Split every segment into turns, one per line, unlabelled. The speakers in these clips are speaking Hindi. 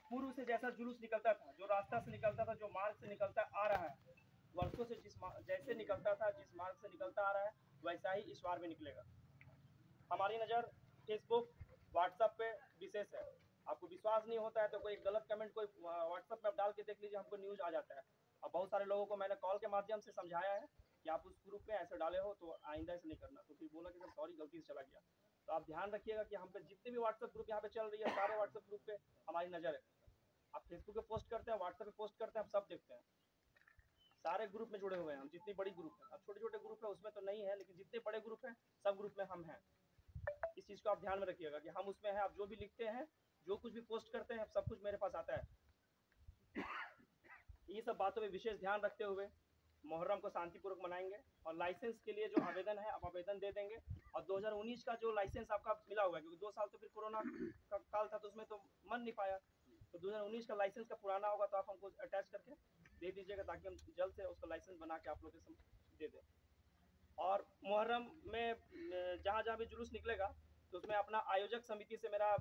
पूर्व से जैसा जुलूस निकलता था, जो रास्ता से निकलता था, जो मार्ग से निकलता आ रहा है, वर्षों से जैसे निकलता था, जिस मार्ग से निकलता आ रहा है, वैसा ही इस बार भी निकलेगा। हमारी नज़र फेसबुक, व्हाट्सएप पे विशेष है। आपको विश्वास नहीं होता है तो कोई गलत कमेंट कोई व्हाट्सएप में डाल के देख लीजिए, हमको न्यूज़ आ जाता है। और बहुत सारे लोगों को मैंने कॉल के माध्यम से समझाया है कि आप उस ग्रुप में ऐसे डाले हो तो आइंदा ऐसे नहीं करना, तो फिर बोला कि सर सॉरी, गलती से चला गया। तो आप ध्यान रखिएगा कि हम पे जितने भी व्हाट्सएप ग्रुप यहाँ पे चल रही है, सारे व्हाट्सएप ग्रुप पे हमारी नज़र है। आप फेसबुक पे पोस्ट करते हैं, व्हाट्सएप पे पोस्ट करते हैं, हम सब देखते हैं। सारे ग्रुप में जुड़े हुए हैं हम, जितनी बड़ी ग्रुप है। अब छोटे छोटे ग्रुप है उसमें तो नहीं है, लेकिन जितने बड़े ग्रुप हैं सब ग्रुप में हम हैं। इस चीज़ को आप ध्यान में रखिएगा कि हम उसमें हैं। आप जो भी लिखते हैं, जो कुछ भी पोस्ट करते हैं, सब कुछ मेरे पास आता है। ये सब बातों में विशेष ध्यान रखते हुए मुहर्रम को शांतिपूर्वक मनाएंगे। और लाइसेंस के लिए जो आवेदन है आप आवेदन दे देंगे। और 2019 का जो लाइसेंस आपका मिला हुआ है, क्योंकि 2 साल तो फिर कोरोना का काल था तो उसमें तो मन नहीं पाया, तो 2019 का लाइसेंस का पुराना होगा तो आप हमको अटैच करके दे दीजिएगा, ताकि हम जल्द से उसका लाइसेंस बना के आप लोग के दे दें। और मुहर्रम में जहाँ जहाँ भी जुलूस निकलेगा तो उसमें अपना आयोजक समिति से मेरा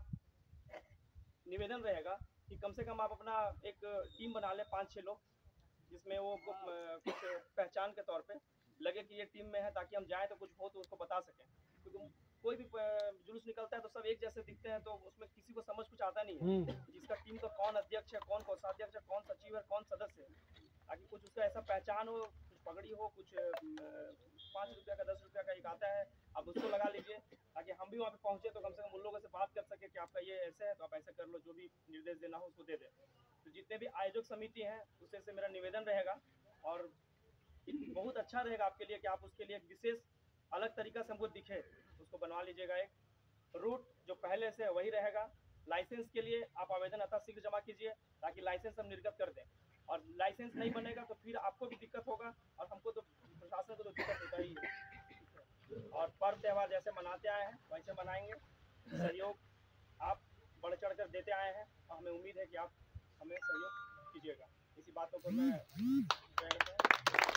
निवेदन रहेगा कि कम से कम आप अपना एक टीम बना लें, 5-6 लोग, जिसमें वो कुछ पहचान के तौर पे लगे कि ये टीम में है, ताकि हम जाएं तो कुछ हो तो उसको बता सकें। क्योंकि कोई भी जुलूस निकलता है तो सब एक जैसे दिखते हैं, तो उसमें किसी को समझ कुछ आता नहीं है जिसका टीम का कौन अध्यक्ष है, कौन कोषाध्यक्ष है, कौन सचिव है, कौन सदस्य है, ताकि कुछ उसका ऐसा पहचान हो, कुछ पगड़ी हो, कुछ 5 रुपया का 10 रुपया का एक आता है, आप उसको लगा लीजिए, ताकि हम भी वहाँ पे पहुँचे तो कम से कम उन लोगों से बात कर सके कि आपका ये ऐसे है तो आप ऐसे कर लो, जो भी निर्देश देना हो उसको दे दें। तो जितने भी आयोजक समिति हैं उससे से मेरा निवेदन रहेगा, और बहुत अच्छा रहेगा आपके लिए कि आप उसके लिए एक विशेष अलग तरीका से हमको दिखे, उसको बनवा लीजिएगा। एक रूट जो पहले से वही रहेगा। लाइसेंस के लिए आप आवेदन यथाशीघ्र जमा कीजिए, ताकि लाइसेंस हम निर्गत कर दें। और लाइसेंस नहीं बनेगा तो फिर आपको भी दिक्कत होगा, और हमको तो, प्रशासन को तो दिक्कत होता ही है। और पर्व त्यौहार जैसे मनाते आए हैं वैसे मनाएंगे। सहयोग आप बढ़ चढ़ कर देते आए हैं, और हमें उम्मीद है कि आप हमें सहयोग कीजिएगा। इसी बातों को मैं